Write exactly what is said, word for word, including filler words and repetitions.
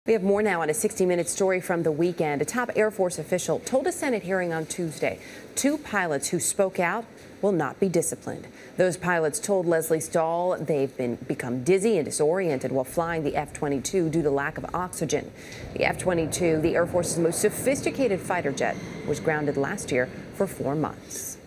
We have more now on a sixty minute story from the weekend. A top Air Force official told a Senate hearing on Tuesday two pilots who spoke out will not be disciplined. Those pilots told Leslie Stahl they've been become dizzy and disoriented while flying the F twenty-two due to lack of oxygen. The F twenty-two, the Air Force's most sophisticated fighter jet, was grounded last year for four months.